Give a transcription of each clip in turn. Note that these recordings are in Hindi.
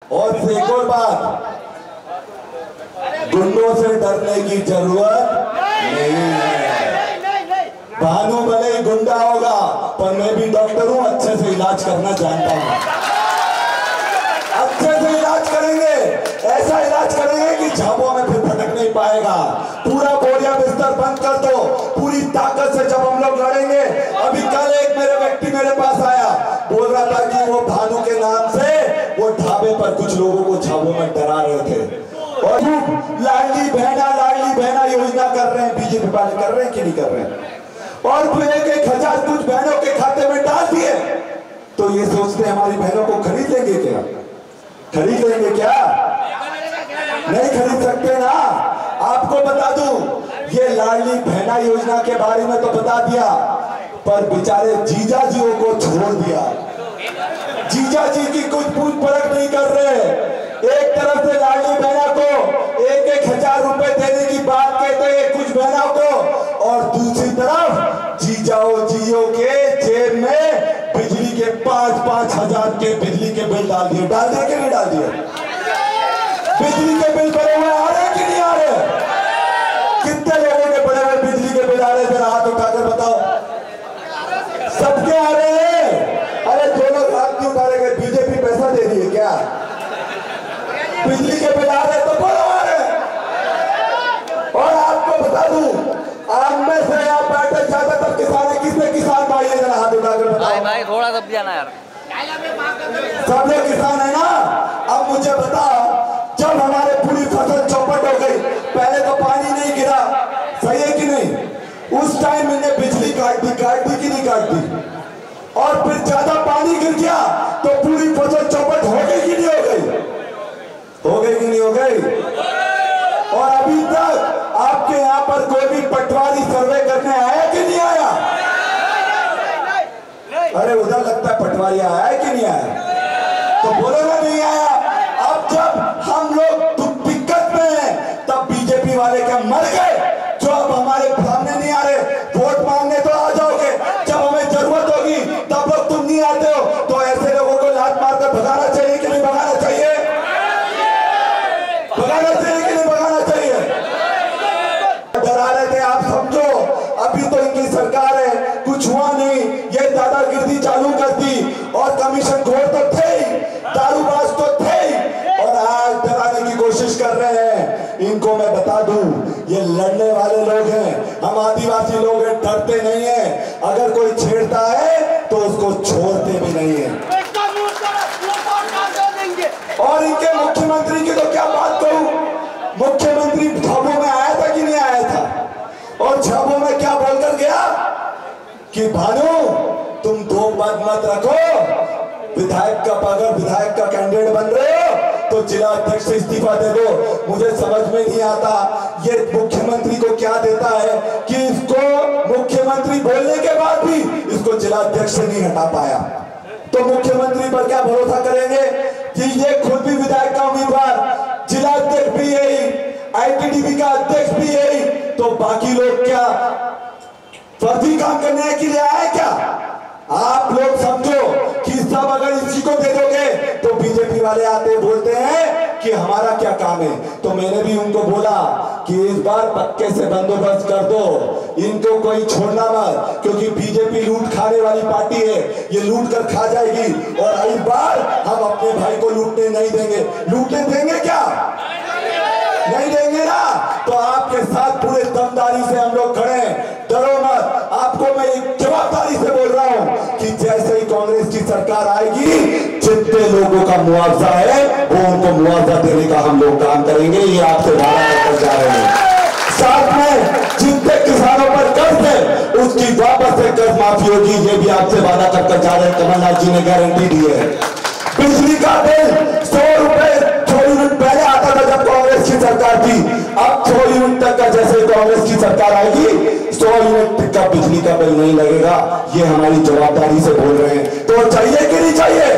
और एक और बात, गुंडों से डरने की जरूरत नहीं है। भानु भले ही गुंडा होगा पर मैं भी डॉक्टर हूं, अच्छे से इलाज करना जानता हूं। अच्छे से इलाज करेंगे, ऐसा इलाज करेंगे कि झाबों में फिर फटक नहीं पाएगा। पूरा बोरिया बिस्तर बंद कर दो, पूरी ताकत से जब हम लोग लड़ेंगे। अभी कल एक व्यक्ति मेरे पास आया, बोल रहा था कि वो भानु के नाम से वो ढाबे पर कुछ लोगों को झाबों में डरा रहे थे और लाडली बहना योजना कर रहे हैं, बीजेपी वाले कर रहे हैं कि नहीं कर रहे हैं। और फिर 1,000 कुछ बहनों के खाते में डाल दिए, तो ये सोचते हमारी बहनों को खरीद लेंगे क्या? खरीद लेंगे क्या? नहीं खरीद सकते ना। आपको बता दूं, ये लाडली बहना योजना के बारे में तो बता दिया, पर बेचारे जीजा जियों को छोड़ दिया। जीजा जी की कुछ पूछ परख नहीं कर रहे। एक तरफ से लाडली बहना को 1,000 रुपए देने की बात कहते हैं कुछ बहनों को, और दूसरी तरफ जीजाओ के जेब में बिजली के 5-5 हजार के बिजली के बिल डाल दिए कि नहीं डाल दिए? बिजली के बिल बड़े हुए आ रहे कि नहीं आ रहे? कितने लोगों के बड़े हुए बिजली के बिल आ रहे? जरा हाथ उठाकर बताओ। सबके आ रहे हैं। अरे जो लोग हाथ नहीं उठा रहे, बीजेपी पैसा दे रही है क्या? बिजली के बिल आ रहे तो बोलो आ रहे। और आपको बता दूं, आप में से यहाँ बैठे ज्यादातर किसान है। किसने किसान भाई है? जरा हाथ उठाकर बताओ। भाई थोड़ा सा जाना यार। सब लोग किसान है ना। अब मुझे बताओ, जब हमारे पूरी फसल चौपट हो गई, पहले तो पानी नहीं गिरा, सही है कि नहीं? उस टाइम मैंने बिजली काट दी कि नहीं काट दी? और फिर ज्यादा पानी गिर गया तो पूरी फसल चौपट हो गई कि नहीं हो गई? हो गई कि नहीं हो गई? और अभी तक आपके यहाँ पर कोई भी पटवारी सर्वे करने आया कि नहीं आया? अरे उधर लगता है पटवारी आया है कि नहीं आया? तो बोलो ना नहीं आया। अब जब हम लोग दिक्कत में हैं, तब बीजेपी वाले क्या मर गए? जो अब हमारे सामने नहीं आ रहे, वोट मांगने तो आ जाओगे, जब हमें जरूरत होगी तब लोग तुम नहीं आते हो। तो ऐसे लोगों को लात मारकर भगाना चाहिए कि नहीं भगाना चाहिए? भगाना चाहिए कि नहीं भगाना चाहिए? डरा रहे थे आप, समझो अभी तो इनकी सरकार है, कुछ हुआ नहीं, ये दादागिरी चालू कर दी। और कमीशन खोर तो थे ही, दारूबाज तो थे ही, और आज डराने की कोशिश कर रहे हैं। इनको मैं बता दूं, ये लड़ने वाले लोग हैं, हम आदिवासी लोग हैं, डरते नहीं हैं। अगर कोई छेड़ता है तो उसको छोड़ते भी नहीं है। और इनके मुख्यमंत्री की तो क्या बात करूं, मुख्यमंत्री झाबों में आया था कि नहीं आया था? और झाबों में क्या बोलकर गया कि भानु तुम दो बात मत रखो, विधायक का अगर विधायक का कैंडिडेट बन रहे हो तो जिला अध्यक्ष से इस्तीफा दे दो। मुझे समझ में नहीं आता ये मुख्यमंत्री को क्या देता है कि इसको मुख्यमंत्री बोलने के बाद भी इसको जिला अध्यक्ष से नहीं हटा पाया। तो मुख्यमंत्री पर क्या भरोसा करेंगे कि ये खुद भी विधायक का उम्मीदवार, जिला अध्यक्ष भी यही, आईटीडीपी का अध्यक्ष भी यही, तो बाकी लोग क्या फर्जी काम करने के लिए आए क्या? आप लोग समझो कि सब अगर इसी को दे दोगे तो बीजेपी वाले आते बोलते हैं कि हमारा क्या काम है। तो मैंने भी उनको बोला कि इस बार पक्के से बंदोबस्त कर दो, इनको कोई छोड़ना मत, क्योंकि बीजेपी लूट खाने वाली पार्टी है, ये लूट कर खा जाएगी। और इस बार हम अपने भाई को लूटने नहीं देंगे। लूटने देंगे क्या? नहीं देंगे ना। तो आपके साथ पूरे दमदारी से हम लोग खड़े हैं, डरो मत। आपको मैं एक जवाबदारी से बोल रहा हूं कि जैसे ही कांग्रेस की सरकार आएगी, जितने लोगों का मुआवजा है वो उनको मुआवजा देने का हम लोग काम करेंगे। ये आपसे वादा कर जा रहे हैं। साथ में जितने किसानों पर कर्ज है उसकी वापस से कर्ज माफी होगी, ये भी आपसे वादा कर जा रहे हैं। कमलनाथ जी ने गारंटी दी है। बिजली का बिल 100 रुपए 6 यूनिट पहले आता था जब कांग्रेस की सरकार थी, अब 6 यूनिट तक का जैसे कांग्रेस की सरकार आएगी 100 यूनिट का बिजली का बिल नहीं लगेगा। ये हमारी जवाबदारी से बोल रहे हैं। तो चाहिए कि नहीं चाहिए?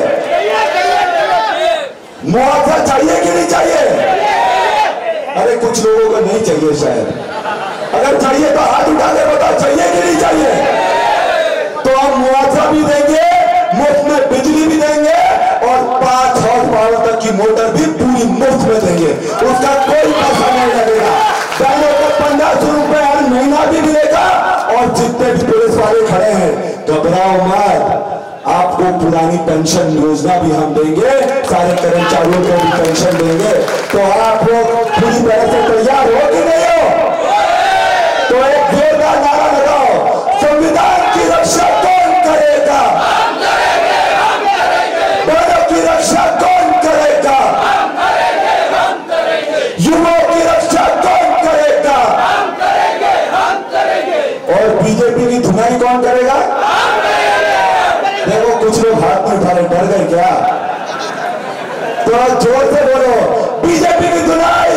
मुआवजा चाहिए कि नहीं चाहिए? अरे कुछ लोगों को नहीं चाहिए शायद। अगर चाहिए तो हाथ उठा के बताओ, चाहिए कि नहीं चाहिए? तो हम मुआवजा भी देंगे, मुफ्त में बिजली भी देंगे और 5 हॉर्स पावर तक की की मोटर भी पूरी मुफ्त में देंगे, उसका कोई पैसा नहीं लगेगा। बहनों को 1500 रुपए हर महीना भी मिलेगा। और जितने भी पुलिस वाले खड़े हैं, घबराओ मत, आपको पुरानी पेंशन योजना भी हम देंगे, सारे कर्मचारियों को भी पेंशन देंगे। तो आप लोग पूरी तरह से तैयार हो कि नहीं हो? तो एक जोरदार नारा लगाओ, संविधान की रक्षा कौन करेगा? हम करेंगे, हम करेंगे। बड़ों की रक्षा कौन करेगा? हम करेंगे, हम करेंगे। युवाओं की रक्षा कौन करेगा? हम करेंगे, हम करेंगे। और बीजेपी की धुनाई कौन करेगा? देखो कुछ लोग हाथ में उठा रहे, डर गए क्या? तो जोर से बोलो, बीजेपी की धुनाई